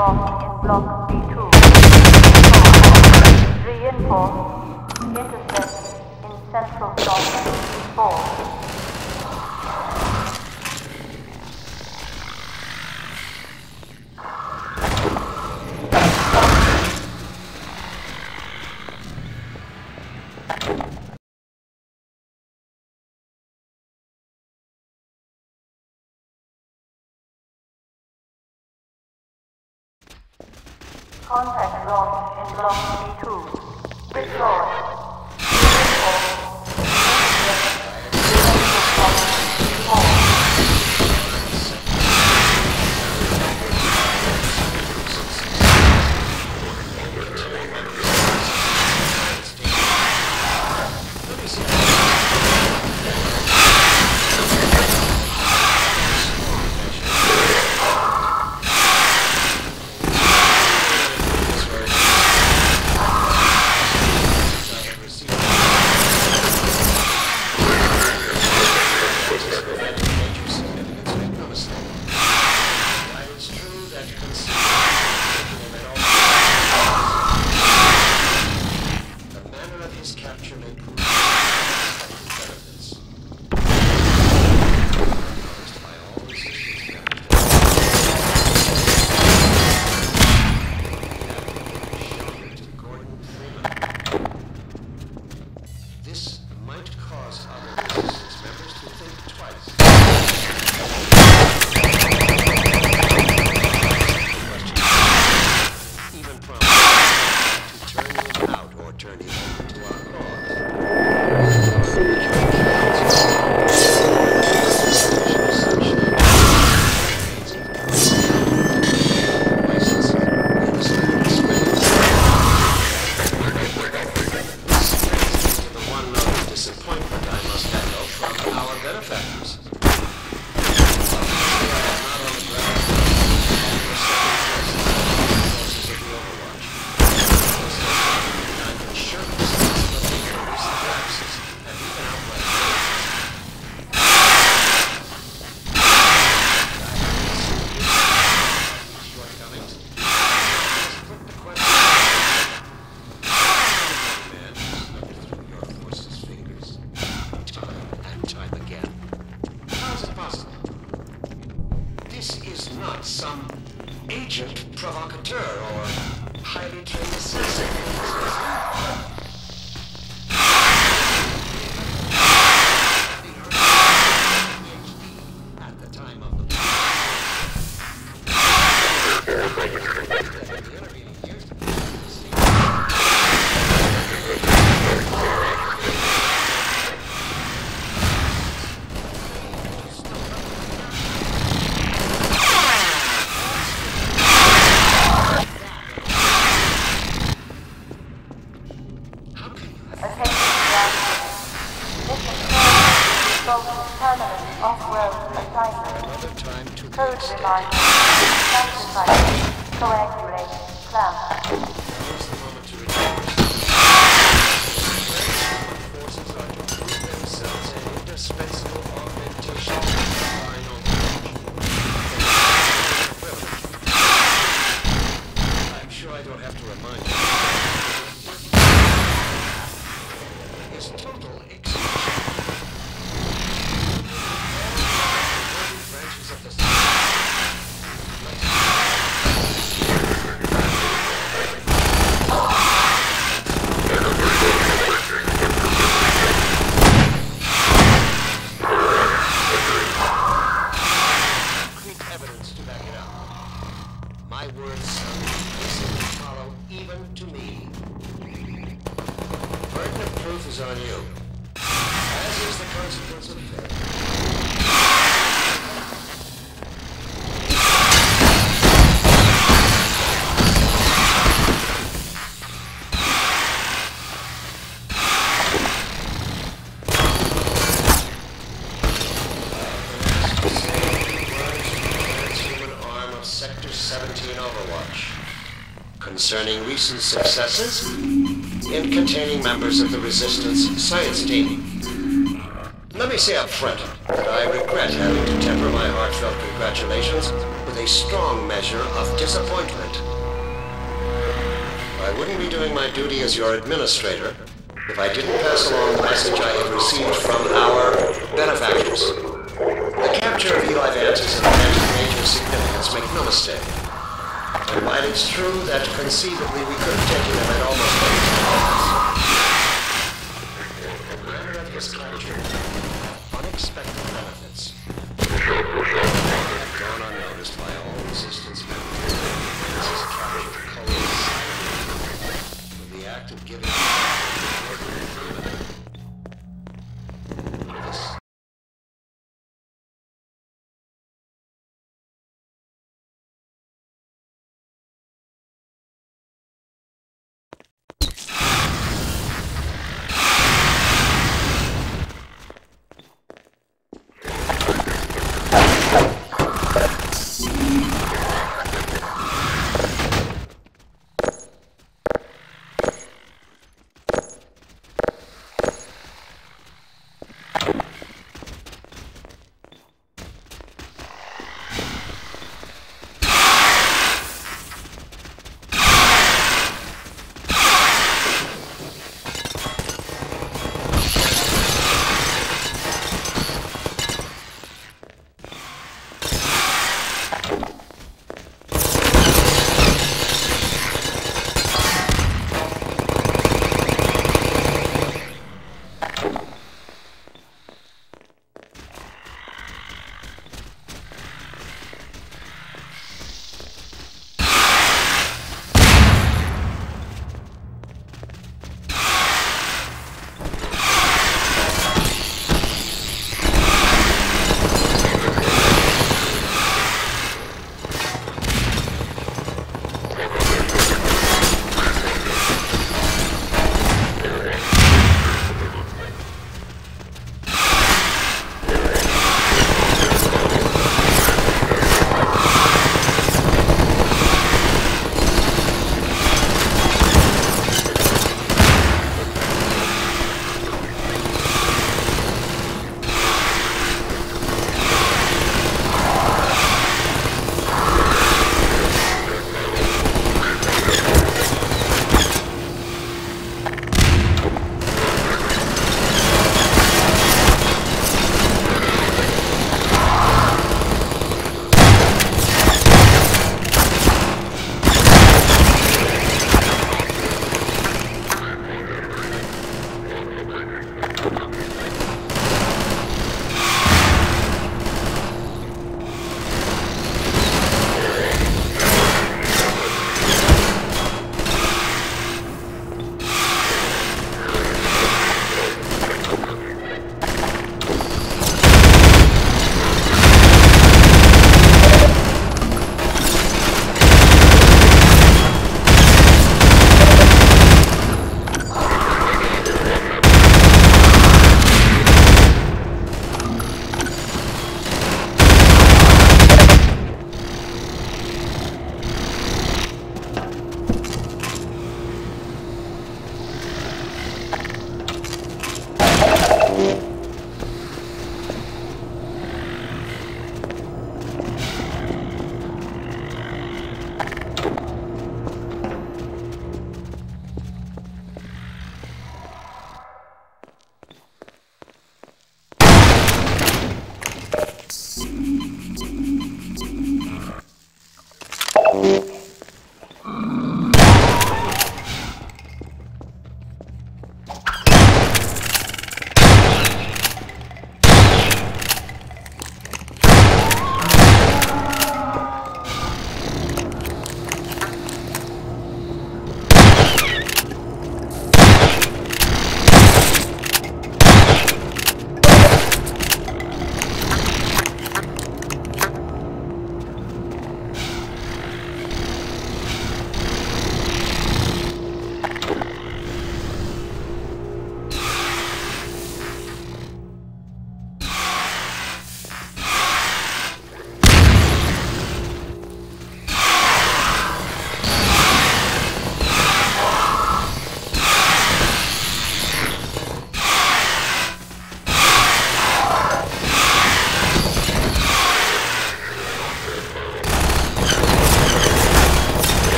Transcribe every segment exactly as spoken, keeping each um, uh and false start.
lost in Block B two. Reinforce. Intercept in Central Block B four. Contact lost in Block B two. Restore. Some agent provocateur or highly trained assassin. Permanent off-world assignment. Code reminder. Sacrifice. Coagulate. Clamp. Forces are to prove themselves an indispensable augmentation of final I'm sure I don't have to remind you. His total extinction. Branches of the My words sound hollow even to me. Burden of proof is on you, as is the consequence of failure. Sector seventeen Overwatch concerning recent successes in containing members of the Resistance science team. Let me say up front, that I regret having to temper my heartfelt congratulations with a strong measure of disappointment. I wouldn't be doing my duty as your administrator if I didn't pass along the message I have received from our benefactors. The capture of Eli Vance is an event of major significance, make no mistake. And while it's true that conceivably we could have taken him at almost any time, the manner of his capture had unexpected benefits. Gone unnoticed by all resistance members. This is capture coincided with the act of giving this.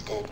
detected.